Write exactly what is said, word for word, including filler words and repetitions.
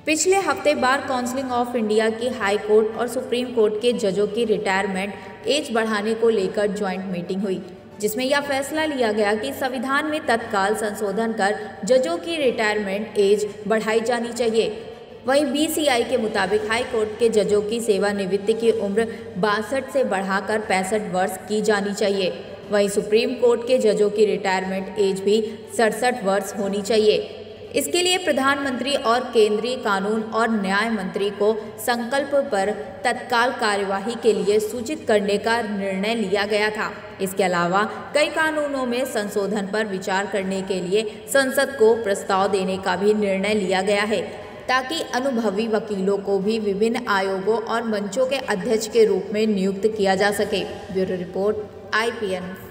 पिछले हफ्ते Bar Council of India की हाई कोर्ट और सुप्रीम कोर्ट के जजों की रिटायरमेंट एज बढ़ाने को लेकर ज्वाइंट मीटिंग हुई, जिसमें यह फैसला लिया गया कि संविधान में तत्काल संशोधन कर जजों की रिटायरमेंट एज बढ़ाई जानी चाहिए। वहीं बी सी आई के मुताबिक हाई कोर्ट के जजों की सेवानिवृत्ति की उम्र बासठ से बढ़ाकर पैंसठ वर्ष की जानी चाहिए। वहीं सुप्रीम कोर्ट के जजों की रिटायरमेंट एज भी सड़सठ वर्ष होनी चाहिए। इसके लिए प्रधानमंत्री और केंद्रीय कानून और न्याय मंत्री को संकल्प पर तत्काल कार्यवाही के लिए सूचित करने का निर्णय लिया गया था। इसके अलावा कई कानूनों में संशोधन पर विचार करने के लिए संसद को प्रस्ताव देने का भी निर्णय लिया गया है, ताकि अनुभवी वकीलों को भी विभिन्न आयोगों और मंचों के अध्यक्ष के रूप में नियुक्त किया जा सके। Bureau report, I P N.